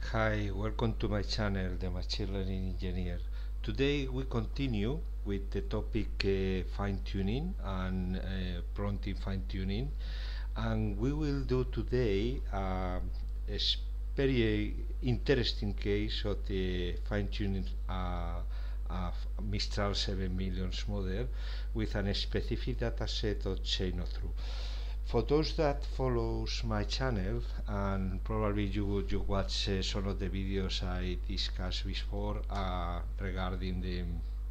Hi, welcome to my channel, The Machine Learning Engineer. Today we continue with the topic fine-tuning and prompting fine-tuning, and we will do today a very interesting case of the fine-tuning of Mistral 7 millions model with a specific dataset of chain-of-through. For those that follows my channel, and probably you watch some of the videos I discussed before regarding the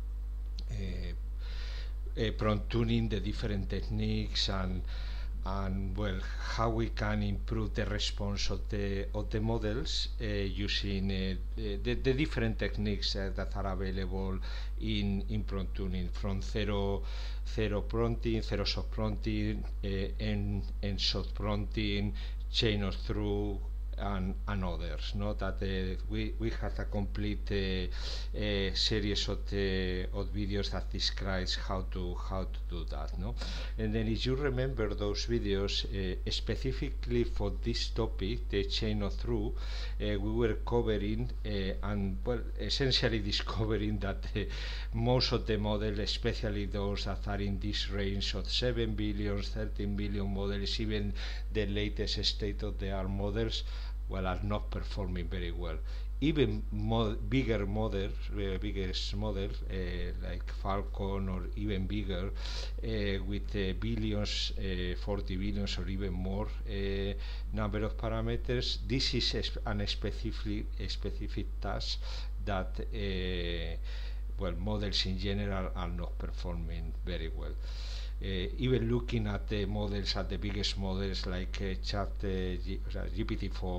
prompt tuning, the different techniques, and well, how we can improve the response of the models using the different techniques that are available in prompt tuning, from zero prompting, zero shot prompting, and shot prompting, chain of through, and others. No, that we have a complete series of videos that describes how to do that. No, and then if you remember those videos specifically for this topic, the chain of through, we were covering and well, essentially discovering that most of the models, especially those that are in this range of 7 billion, 13 billion models, even the latest state-of-the-art models, well, are not performing very well. Even bigger models, biggest models like Falcon or even bigger, with billions, 40 billions or even more number of parameters. This is a specific task that well, models in general are not performing very well. Even looking at the models, at the biggest models like GPT-4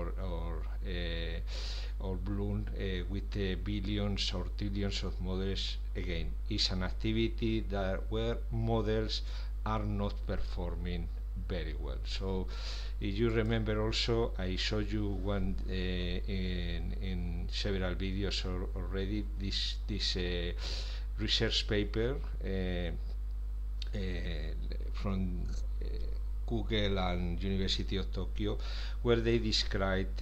or Bloom, with billions or trillions of models, again, is an activity that where models are not performing very well. So if you remember, also I showed you one in several videos already, this research paper from Google and University of Tokyo, where they described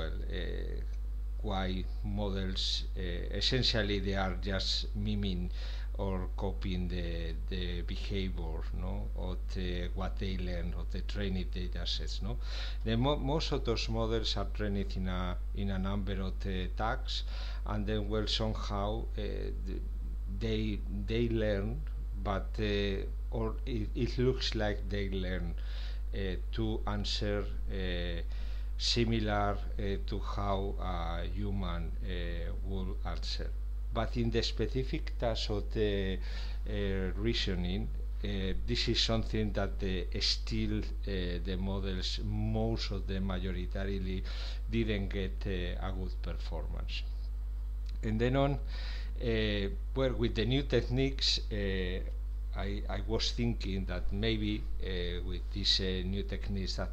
why models essentially they are just miming or copying the behavior, no, of what they learn of the trained data sets. No, most of those models are trained in a number of tags, and then well, somehow they learn, but or it looks like they learn to answer similar to how a human will answer. But in the specific task of the reasoning, this is something that still the models, most of them majoritarily, didn't get a good performance. And then on, well, with the new techniques, I was thinking that maybe with these new techniques that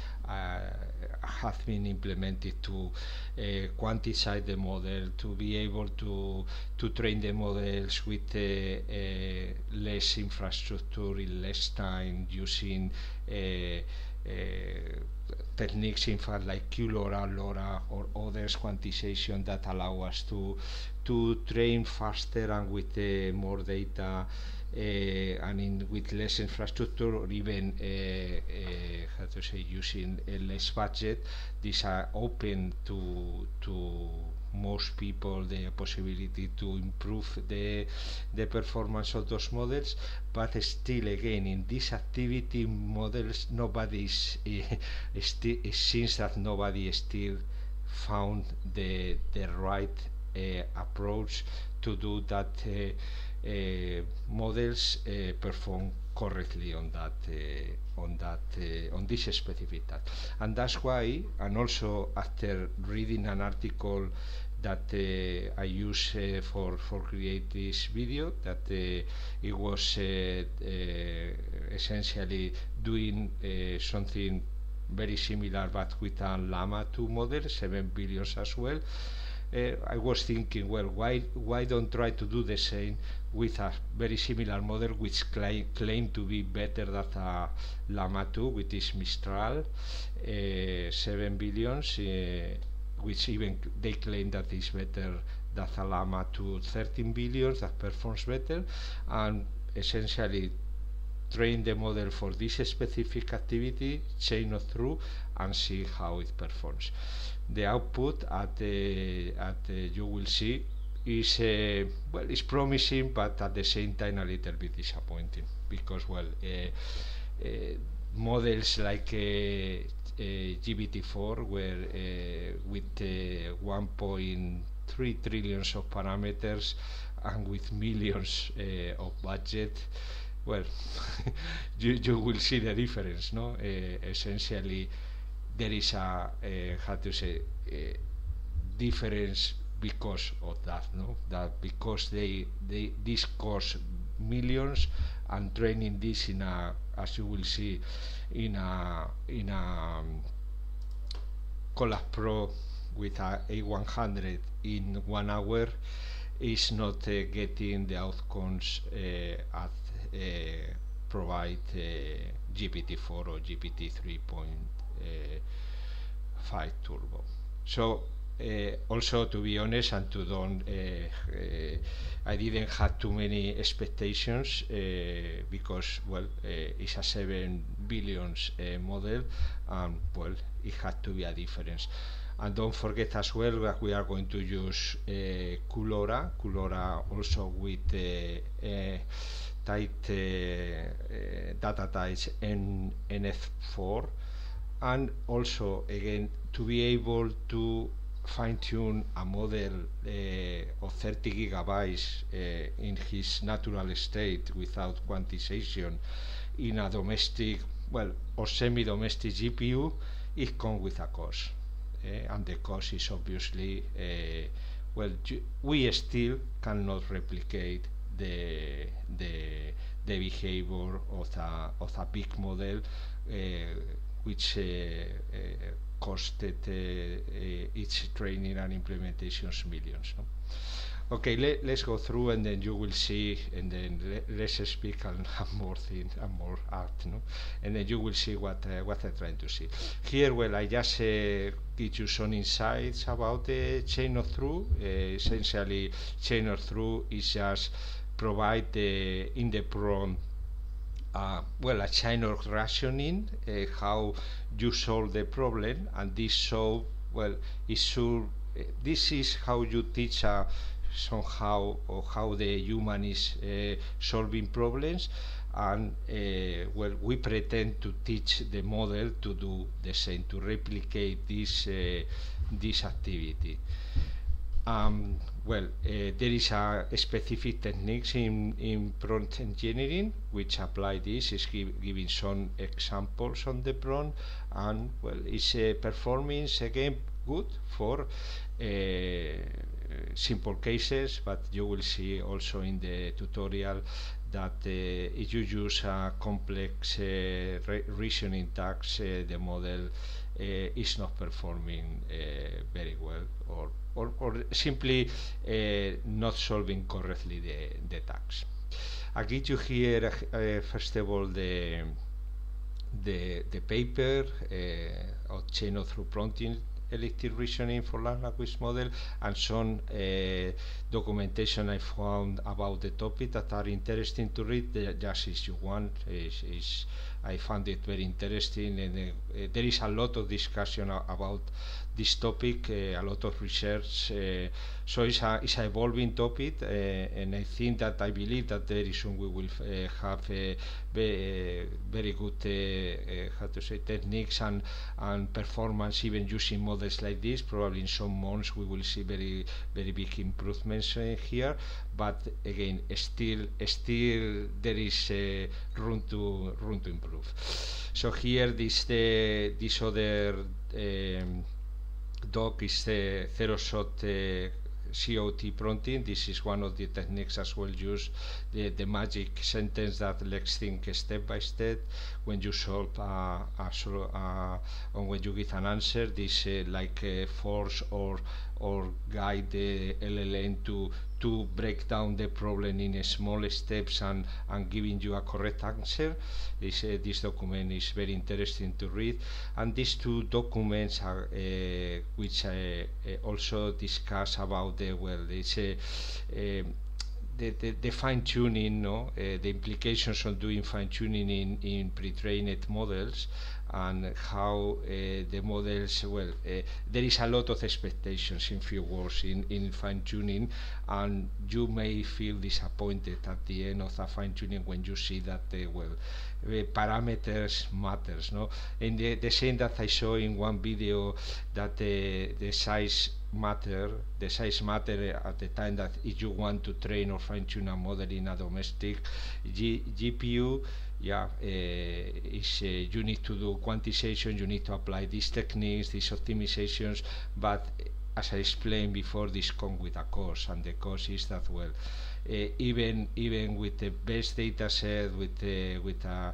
have been implemented to quantify the model, to be able to train the models with less infrastructure in less time, using techniques, in fact, like QLoRa, LoRa, or others quantization that allow us to train faster and with more data, and with less infrastructure, or even how to say, using less budget. These are open to most people the possibility to improve the performance of those models. But still, again, in this activity models, nobody is it seems that nobody still found the right approach to do that models perform correctly on this specific task. And that's why, and also after reading an article that I use for create this video, that it was essentially doing something very similar but with a Llama 2 model, 7 billions as well. I was thinking, well, why don't try to do the same with a very similar model which claim to be better than a Llama 2, which is Mistral 7 billions, which even they claim that is better than a llama to 13 billion, that performs better, and essentially train the model for this specific activity, chain of through, and see how it performs. The output you will see is well, it's promising, but at the same time a little bit disappointing, because well, models like GPT-4 were with 1.3 trillions of parameters and with millions of budget. Well, you will see the difference, no? Essentially, there is a how to say difference because of that, no? That because this cost millions, and training this in a, as you will see, in a Colab Pro with a A100 in 1 hour is not getting the outcomes at provide GPT-4 or GPT 3.5 turbo. So also, to be honest, and to don't I didn't have too many expectations because well, it's a 7 billions model, and well, it had to be a difference. And don't forget as well that we are going to use Cullora also with tight data types NF4, and also again to be able to fine-tune a model of 30 gigabytes in his natural state without quantization in a domestic, well, or semi-domestic GPU, it comes with a cost, and the cost is obviously well, we still cannot replicate the behavior of a big model which costed its training and implementations millions, no? Okay, let's go through, and then you will see, and then let's speak and have more things and more art, no? And then you will see what I'm trying to see here. Well, I just give you some insights about the chain of through. Essentially, chain of through is just provide in the prompt well, a chain of rationing, how you solve the problem, and this solve, well, this is how you teach somehow, or how the human is solving problems, and well, we pretend to teach the model to do the same, to replicate this activity. Well, there is a specific techniques in prompt engineering which apply this. Is giving some examples on the prompt, and well, it's performing again good for simple cases, but you will see also in the tutorial that if you use a complex reasoning task, the model is not performing very well, or simply not solving correctly the task. I give you here first of all the paper of chain of through prompting elective reasoning for large language model, and some documentation I found about the topic that are interesting to read. Just if you want, I found it very interesting, and there is a lot of discussion about this topic, a lot of research, so it's an evolving topic, and I believe that very soon we will have very good how to say techniques and performance, even using models like this. Probably in some months we will see very big improvements here, but again, still there is room to improve. So here this other doc is the zero-shot COT prompting. This is one of the techniques as well used, the magic sentence that let's think step by step when you solve or when you give an answer. This like force or guide the LLM to to break down the problem in small steps and giving you a correct answer. This document is very interesting to read, and these two documents are which also discuss about the the fine-tuning, no? The implications of doing fine-tuning in pre-trained models, and how the models, there is a lot of expectations, in few words, in fine-tuning, and you may feel disappointed at the end of the fine-tuning when you see that parameters matters, no? And the same that I saw in one video, that the size matter at the time that if you want to train or fine-tune a model in a domestic GPU, you need to do quantization, you need to apply these techniques, these optimizations, but as I explained before, this comes with a cost, and the cost is that even with the best data set, with a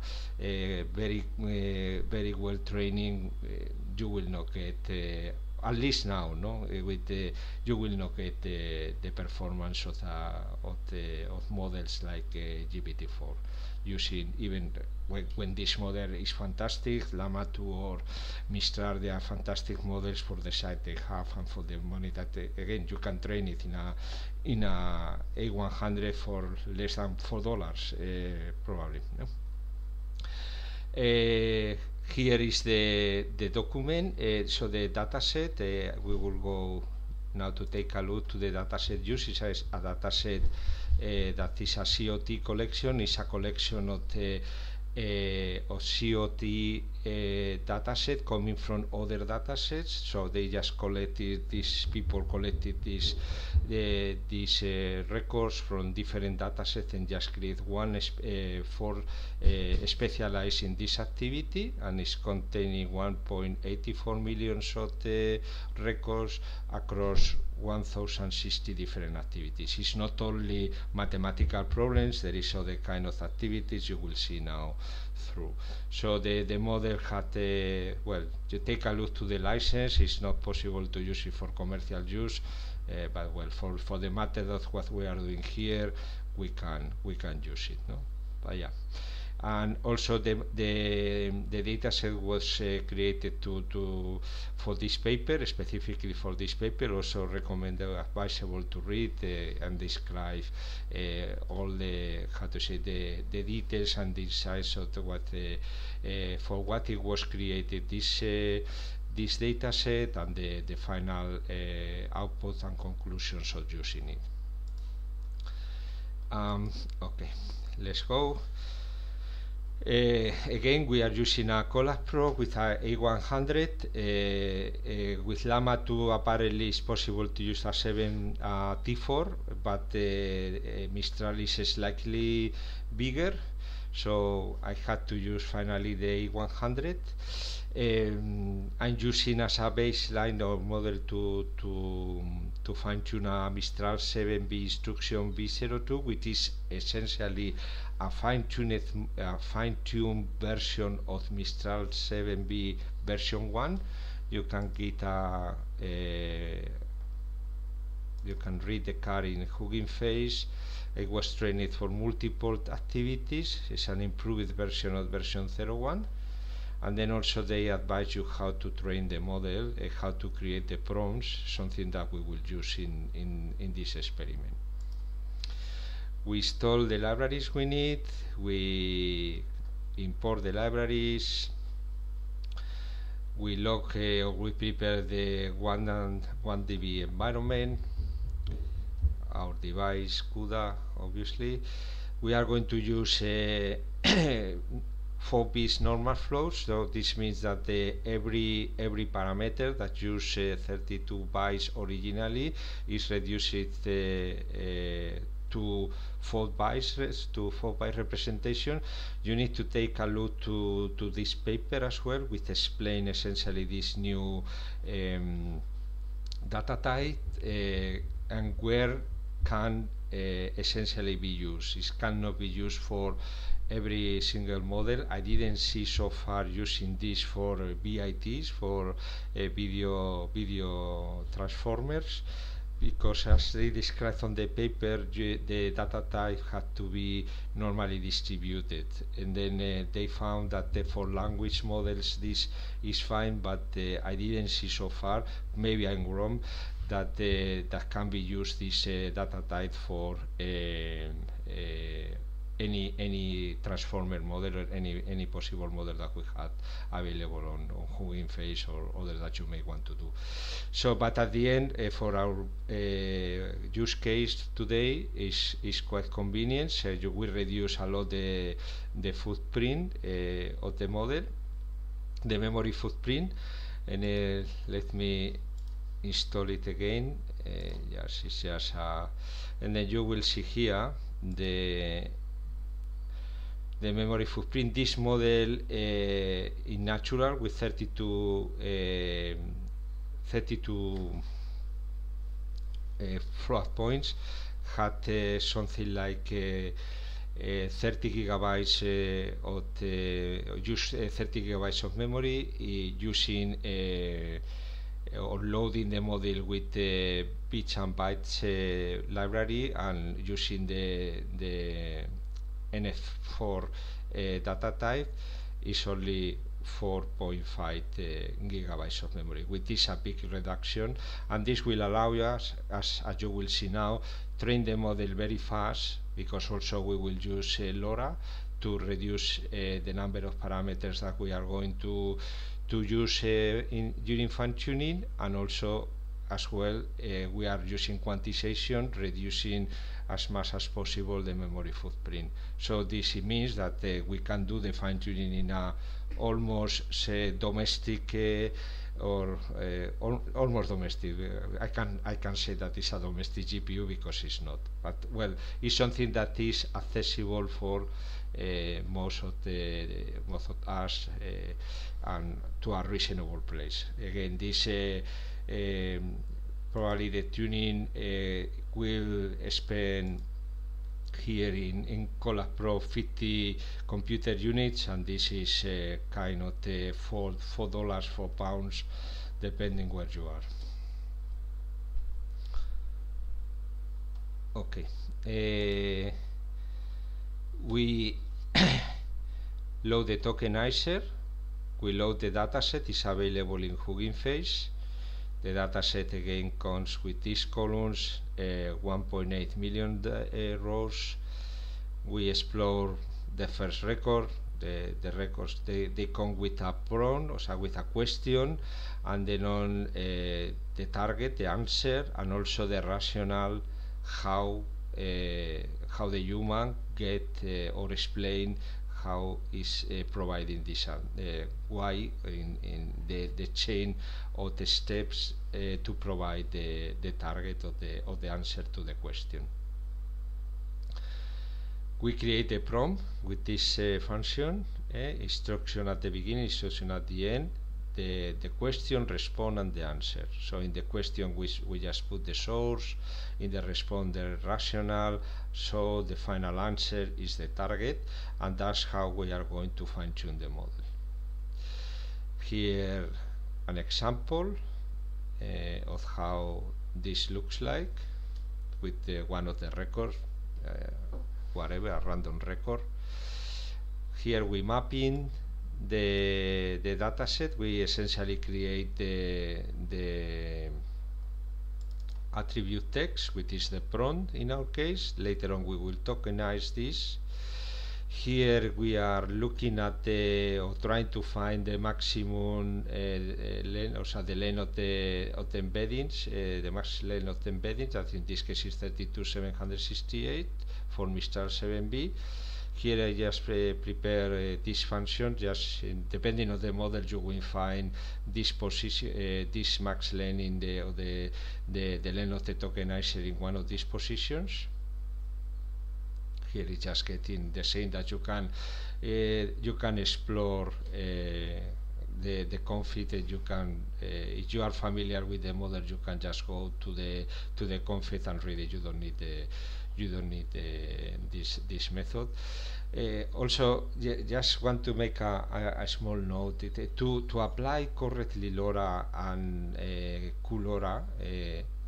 very well training, you will not get at least now, no, you will not get the performance of models like GPT-4, using even when this model is fantastic. Llama 2 or Mistral, they are fantastic models for the size they have and for the money that again you can train it in a A100 for less than $4, probably, no? Here is the document, so the dataset. We will go now to take a look to the dataset used. It's a dataset that is a COT collection. It's a collection of the COT dataset coming from other datasets. So they just collected, these people collected these records from different datasets and just create one for specialized in this activity, and it's containing 1.84 million of the records across 1060 different activities. It's not only mathematical problems, there is other kind of activities you will see now through. So the model had you take a look to the license. It's not possible to use it for commercial use, but for the method of what we are doing here, we can use it, no? But yeah. And also the data set was created for this paper, specifically for this paper. Also recommended, advisable to read and describe all the the details and the insights of for what it was created. This data set and the final output and conclusions of using it. Okay, let's go. Again, we are using a Colab Pro with a A100. With Llama 2, apparently it's possible to use a 7 T4, but Mistral is slightly bigger, so I had to use finally the A100. I'm using as a baseline or model to fine-tune a Mistral 7B instruction V02, which is essentially a fine-tuned version of Mistral 7B version 1. You can get you can read the car in Hugging Face. It was trained for multiple activities. It's an improved version of version 01. And then also they advise you how to train the model, how to create the prompts, something that we will use in this experiment. We install the libraries we need, we import the libraries, we log or we prepare the 1DB environment, our device CUDA, obviously. We are going to use 4-bit normal flows, so this means that every parameter that use 32 bytes originally is reduced to 4 bytes, to 4-byte representation. You need to take a look to this paper as well, which explain essentially this new data type and where can essentially be used. It cannot be used for every single model. I didn't see so far using this for VITs, for video transformers, because as they described on the paper, the data type had to be normally distributed, and then they found that for language models this is fine, but I didn't see so far, maybe I'm wrong, that that can be used this data type for any transformer model or any possible model that we had available on Hugging Face or others that you may want to do. So, but at the end, for our use case today is quite convenient. So you will reduce a lot the footprint of the model, the memory footprint, and let me install it again. Yes, it's just and then you will see here the memory footprint. This model in natural with 32 float points had something like 30 gigabytes of use 30 gigabytes of memory using or loading the model with the bits and bytes library and using the NF4 data type is only 4.5 gigabytes of memory, which is a big reduction, and this will allow us, as you will see now, train the model very fast, because also we will use LoRa to reduce the number of parameters that we are going to use during fine tuning, and also as well we are using quantization, reducing as much as possible the memory footprint. So this means that we can do the fine tuning in a almost domestic or almost domestic. I can say that it's a domestic GPU because it's not, but well, it's something that is accessible for most of us and to a reasonable place. Again, this probably the tuning will spend here in Colab Pro 50 computer units, and this is kind of $4, £4, depending where you are. Okay, we load the tokenizer, we load the dataset, is available in Hugging Face. The dataset again comes with these columns, 1.8 million rows. We explore the first record. The records they come with a prompt, also with a question, and then on the target, the answer, and also the rationale, how the human get or explain how is providing this why in the chain of the steps to provide the target of the answer to the question. We create a prompt with this function, instruction at the beginning, instruction at the end, the question, response, and the answer. So in the question we just put the source, in the response the rationale, so the final answer is the target, and that's how we are going to fine-tune the model. Here an example of how this looks like with one of the records, whatever, a random record. Here we map in the dataset. We essentially create the attribute text, which is the prompt in our case. Later on we will tokenize this. Here we are looking at or trying to find the maximum length, also the length of the embeddings, the max length of the embeddings, that in this case is 32,768 for Mistral 7B. Here I just prepare this function, just depending on the model you will find this position, this max length in the length of the tokenizer in one of these positions. Here it's just getting the same that you can explore the config that you can, if you are familiar with the model, you can just go to the config and read it. You don't need this method. Also, just want to make a small note to apply correctly LoRa and cuLoRa.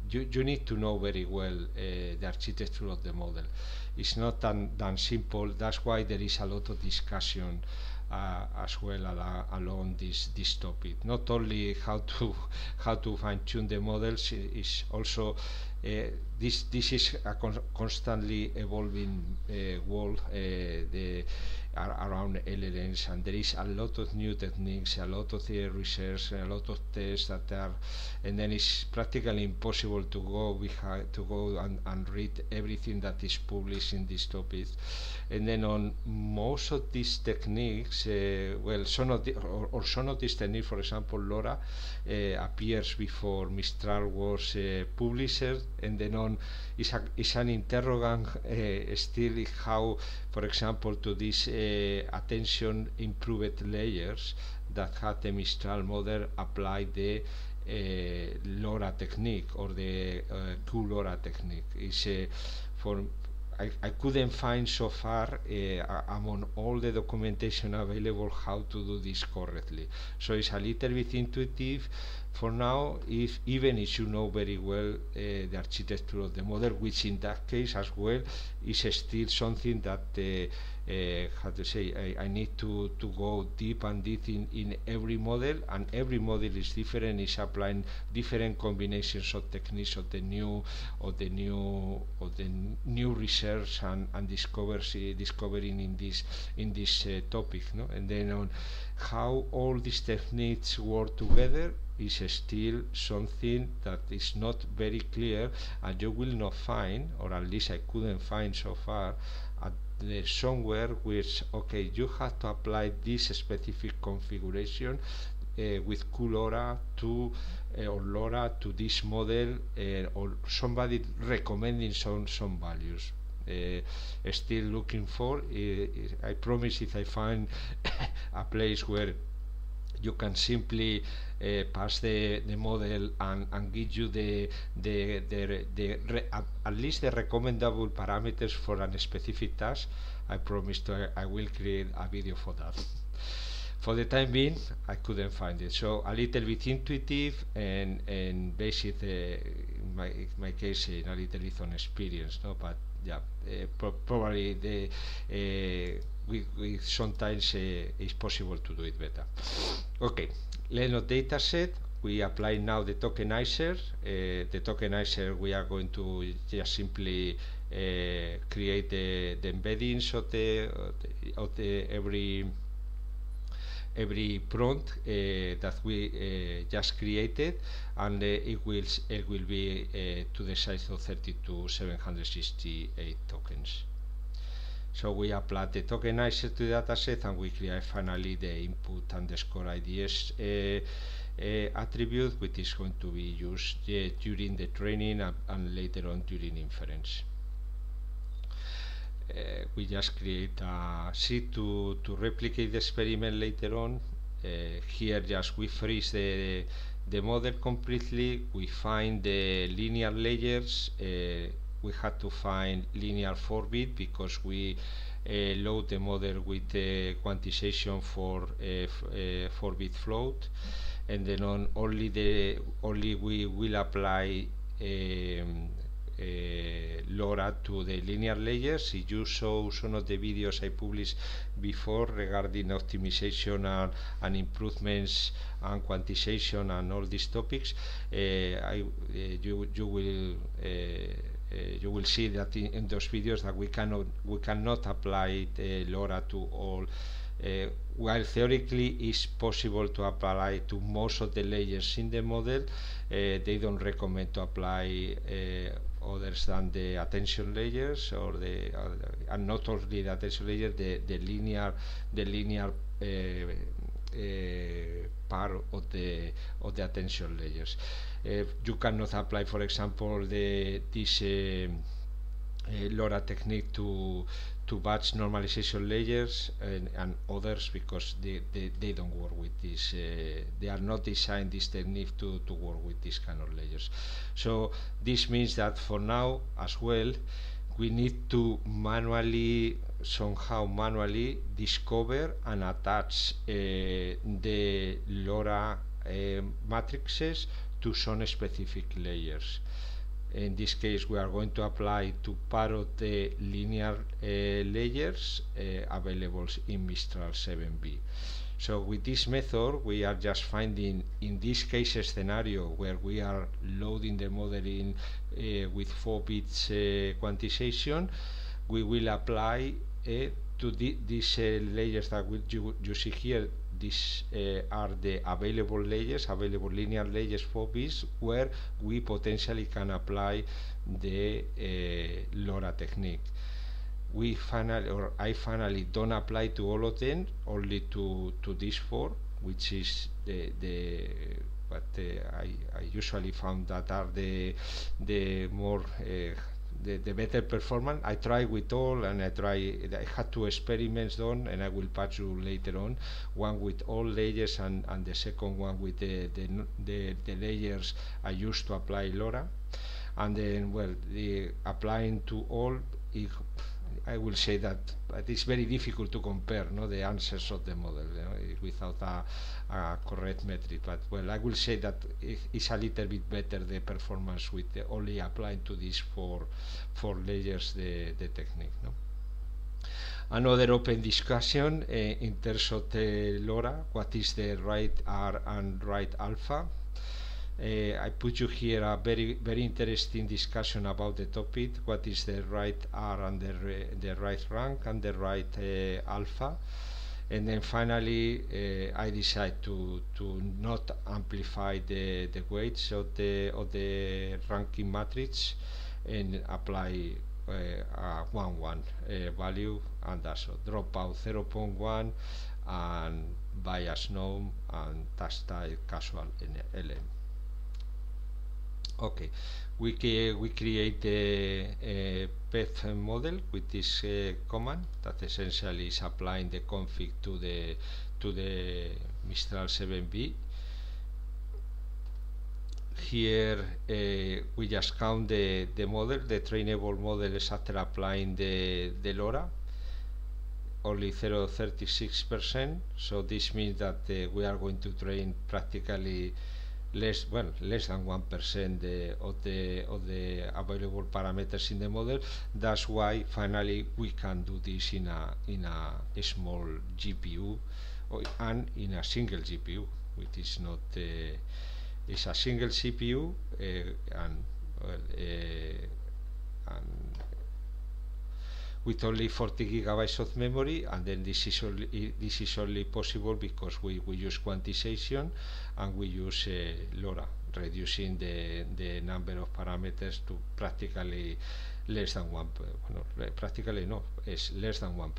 you need to know very well the architecture of the model. It's not than simple. That's why there is a lot of discussion as well along this topic. Not only how to fine tune the models, is also this is a constantly evolving world around LLMs, and there is a lot of new techniques, a lot of research, a lot of tests that are, and then it's practically impossible to go and read everything that is published in these topics. And then on most of these techniques, well, some of these techniques, for example, LoRa appears before Mistral was published, and then on is an interrogant still how, for example, to these attention improved layers that had the Mistral model apply the LoRa technique or the cuLoRa technique. Is for I couldn't find so far among all the documentation available how to do this correctly. So it's a little bit intuitive for now, even if you know very well the architecture of the model, which in that case as well is still something that how to say, I need to go deep in every model, and every model is different, is applying different combinations of techniques of the new research and discovering in this topic, no? And then on how all these techniques work together is still something that is not very clear, and you will not find, or at least I couldn't find so far, somewhere which, okay, you have to apply this specific configuration with cuLoRa to or LoRa to this model, or somebody recommending some values. Still looking for. I promise if I find a place where you can simply pass the model and give you at least the recommendable parameters for a specific task, I promise I will create a video for that. For the time being, I couldn't find it, so a little bit intuitive and based in my case in a little bit on experience, no? But yeah, probably we sometimes it's possible to do it better. Okay, Leno dataset. We apply now the tokenizer. The tokenizer, we are going to just simply create the embeddings of the every prompt that we just created, and it will be to the size of 32,768 tokens. So we apply the tokenizer to the dataset, and we create finally the input underscore IDS attribute, which is going to be used during the training and later on during inference. We just create a sheet to replicate the experiment later on. Here just we freeze the model completely. We find the linear layers. We had to find linear 4-bit because we load the model with the quantization for 4-bit float, and then on only we will apply LoRa to the linear layers. If you saw some of the videos I published before regarding optimization and improvements and quantization and all these topics, you will see that in those videos that we cannot apply LoRa to all. While theoretically it's possible to apply to most of the layers in the model, they don't recommend to apply others than the attention layers, or and not only the attention layer, the linear part of the attention layers. You cannot apply, for example, this LoRa technique to batch normalization layers and others, because they don't work with this. They are not designed, this technique, to work with these kind of layers. So this means that for now as well, we need to somehow manually discover and attach the LoRa matrices to some specific layers. In this case, we are going to apply to part of the linear layers available in Mistral 7B. So with this method, we are just finding, in this case scenario, where we are loading the model in with 4 bits quantization, we will apply to these layers that you see here. These are the available layers, available linear layers 4 bits, where we potentially can apply the LoRa technique. I finally don't apply to all of them, only to these 4, which is what I usually found that are the more the better performance. I try with all, and I had 2 experiments done, and I will patch you later on, one with all layers and the second one with the layers I used to apply LoRa. And then, well, the applying to all, I will say that it's very difficult to compare, no, the answers of the model, without a correct metric. But well, I will say that it's a little bit better, the performance, with only applying to these four layers the technique. No? Another open discussion in terms of the LoRa, what is the right R and right alpha? I put you here a very interesting discussion about the topic. What is the right R and the right rank and the right alpha? And then finally, I decide to not amplify the weights of the ranking matrix and apply a 1-1 value, and that's all. Drop out 0.1 and bias known and touch type casual LM. Okay, we create a path model with this command that essentially is applying the config to the Mistral 7B. Here we just count the model, the trainable model is after applying the LoRa, only 0.36%. So this means that we are going to train practically less than 1% of the available parameters in the model. That's why finally we can do this in a small GPU and in a single GPU, which is not it's a single CPU and with only 40 gigabytes of memory, and then this is only possible because we use quantization and we use LoRa, reducing the number of parameters to practically less than 1%. Practically no, it's less than 1%.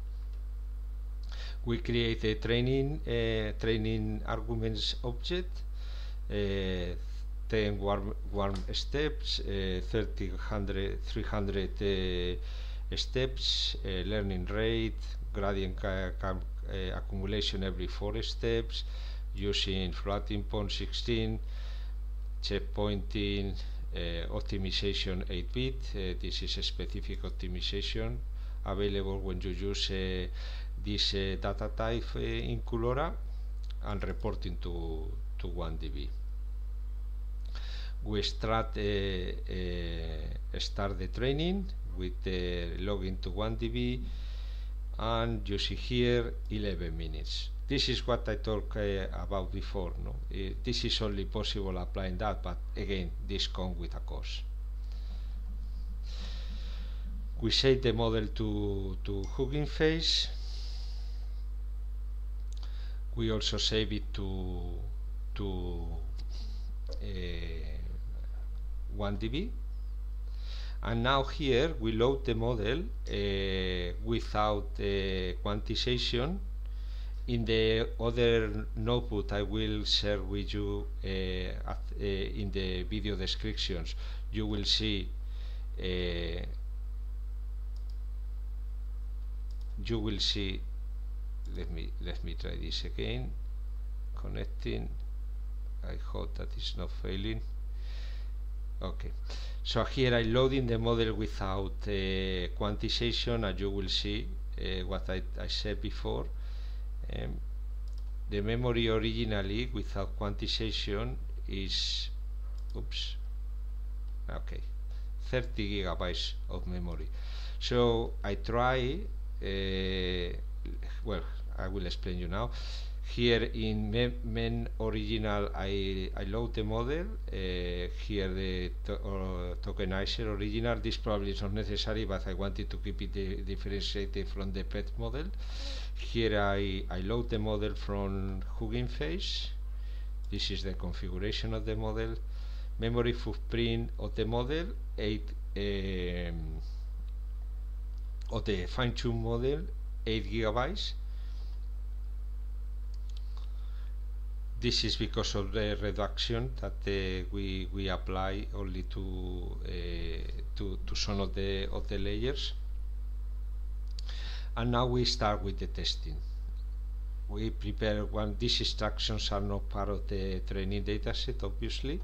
We create a training arguments object, 10 warm steps, 300 steps, learning rate, gradient accumulation every 4 steps, using floating point 16, checkpointing, optimization 8-bit. This is a specific optimization available when you use this data type in cuLoRa, and reporting to 1dB. We start the training with the login to 1dB, and you see here 11 minutes. This is what I talked about before. No, this is only possible applying that, but again, this comes with a cost. We set the model to Hugging Face. We also save it to 1dB. And now here we load the model without quantization. In the other notebook I will share with you in the video descriptions, you will see let me try this again, connecting. I hope that it's not failing. Okay, so here I loading the model without quantization, and you will see what I said before. The memory originally without quantization is oops, okay, 30 gigabytes of memory. So I try, well, I will explain you now. Here in main original, I load the model. Here the tokenizer original. This probably is not necessary, but I wanted to keep it differentiated from the pet model. Here I load the model from Hugging Face. This is the configuration of the model. Memory footprint of the model, 8 of the fine-tuned model, 8 gigabytes. This is because of the reduction that we apply only to some of the layers. And now we start with the testing. We prepare when these instructions are not part of the training dataset, obviously.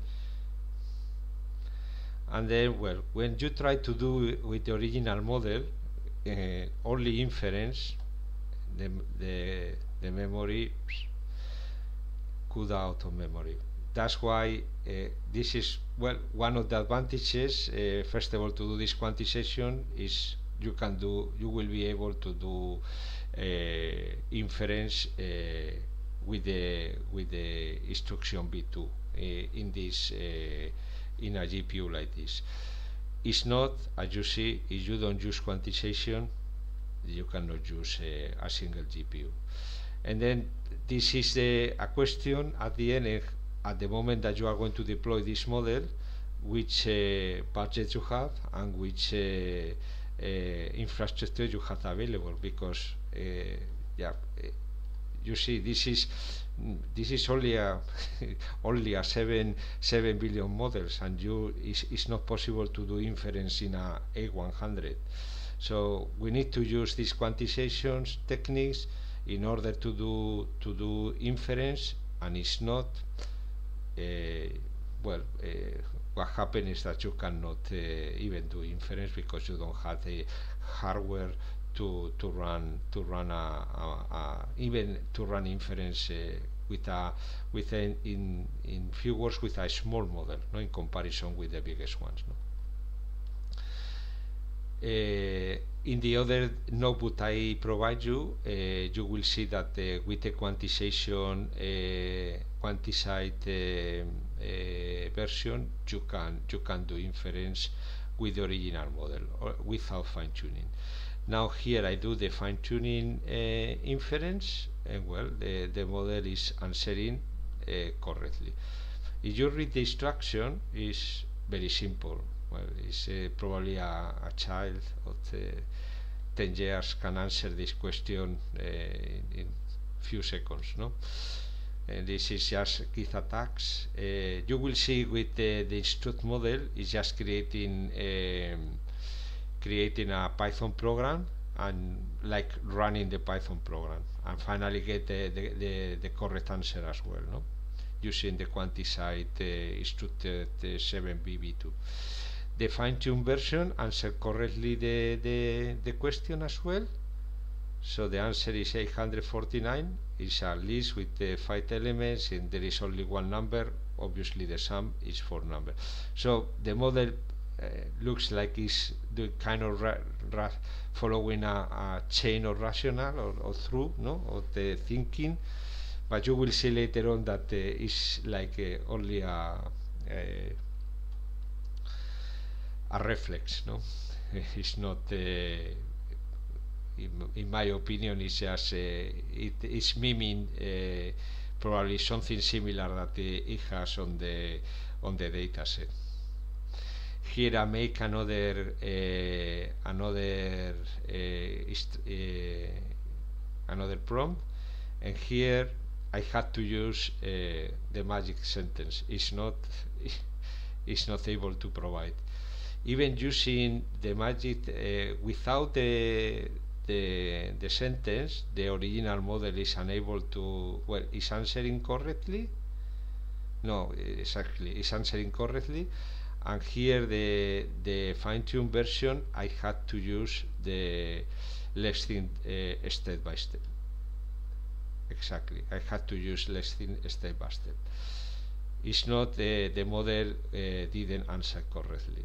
And then, well, when you try to do with the original model, only inference, the memory could out of memory. That's why this is, well, one of the advantages. First of all, to do this quantization is you will be able to do inference with the instruction B2 in this in a GPU like this. It's not, as you see, if you don't use quantization, you cannot use a single GPU. And then this is a question at the end, at the moment that you are going to deploy this model, which budget you have and which infrastructure you have available, because yeah, you see, this is only a only a 7 billion models, and it's not possible to do inference in a A100. So we need to use these quantization techniques in order to do inference, and it's not what happens is that you cannot even do inference because you don't have the hardware to run even to run inference in few words with a small model, no, in comparison with the biggest ones, no. In the other notebook I provide you, you will see that with the quantization quantized version, you can do inference with the original model or without fine-tuning. Now here I do the fine-tuning inference, and well, the model is answering correctly. If you read the instruction, it's very simple. Well, it's probably a child of 10 years can answer this question in few seconds, no? And this is just git attacks. You will see with the instruct model is just creating a Python program and like running the Python program, and finally get the correct answer as well, no? Using the quantized instructed 7BB2. The fine-tuned version answered correctly the question as well. So the answer is 849. It's a list with 5 elements, and there is only one number. Obviously the sum is 4 numbers. So the model looks like it's the kind of following a chain of rational or through, no, of the thinking, but you will see later on that it's like only a reflex, no. It's not in my opinion, it's just it's miming probably something similar that it has on the data set. Here I make another prompt, and here I had to use the magic sentence. It's not able to provide. Even using the magic without the sentence, the original model is unable to, well, is answering correctly. No, exactly, it's answering correctly. And here the fine-tuned version, I had to use the less than step by step. Exactly, I had to use less than step by step. It's not the model didn't answer correctly.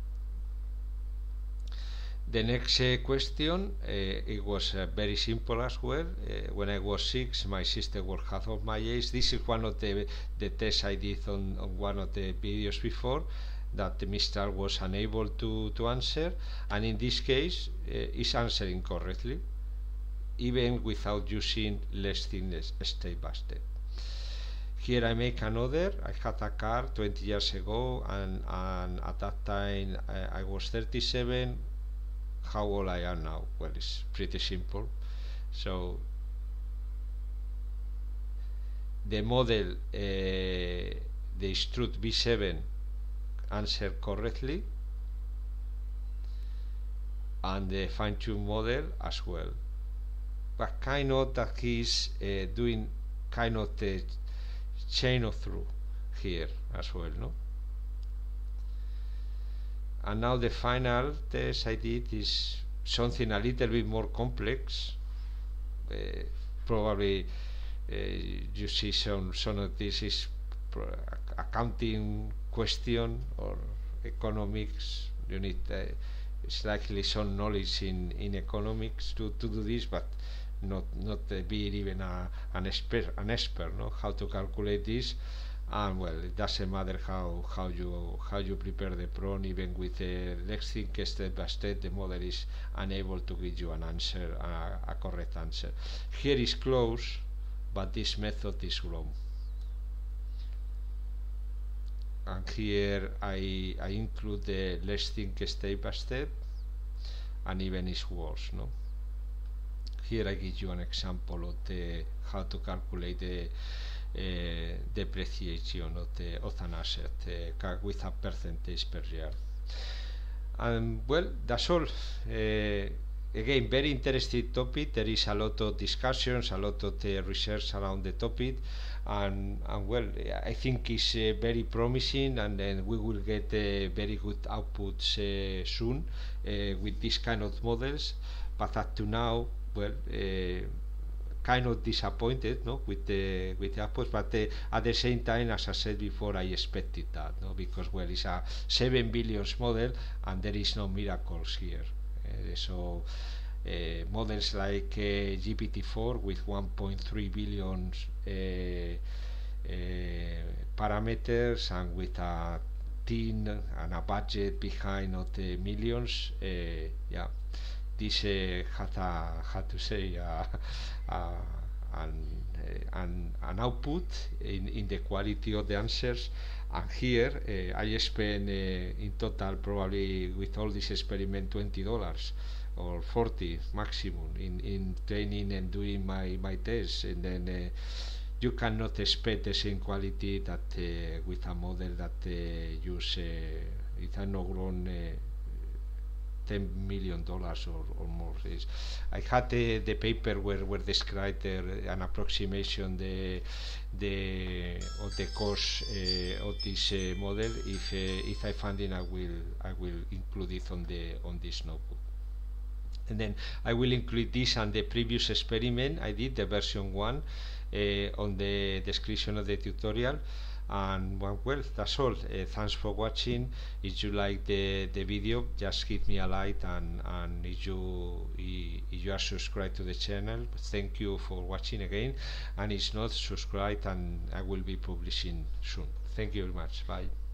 The next question, it was very simple as well. When I was 6, my sister was half of my age. This is one of the tests I did on one of the videos before, that Mr. was unable to answer, and in this case is answering correctly, even without using less thickness step by step. Here I make another. I had a car 20 years ago, and at that time I was 37. How old I am now? Well, it's pretty simple. So the model, the Strut V7 answered correctly, and the fine-tune model as well. But kind of that he's doing kind of the chain of through here as well, no? And now the final test I did is something a little bit more complex. Probably you see some of this is accounting question or economics. You need it's likely some knowledge in economics to do this, but not be even an expert, no, how to calculate this. And well, it doesn't matter how you prepare the prompt. Even with the next thing step by step, the model is unable to give you an answer, a correct answer. Here is close, but this method is wrong. And here I include the less think step by step, and even is worse, no? Here I give you an example of how to calculate the depreciation of an asset with a percentage per year. And well, that's all. Again, very interesting topic. There is a lot of discussions, a lot of research around the topic, and well, I think it's very promising, and then we will get very good outputs soon with this kind of models. But up to now, well, kind of disappointed, no, with the outputs, but at the same time, as I said before, I expected that, no, because well, it's a 7 billion model, and there is no miracles here. So models like GPT-4 with 1.3 billion parameters, and with a team and a budget behind of the millions, yeah, this had to say an output in the quality of the answers. And here I spent in total, probably with all this experiment, $20 or 40 maximum in training and doing my tests, and then you cannot expect the same quality that with a model that use it has not grown $10 million or more. I had the paper where described an approximation of the cost of this model. If I find it, I will include it on this notebook. And then I will include this and the previous experiment I did, the version 1, on the description of the tutorial. And well, that's all. Thanks for watching. If you like the video, just give me a like, and if you are subscribed to the channel, thank you for watching again. And if not subscribed, and I will be publishing soon. Thank you very much. Bye.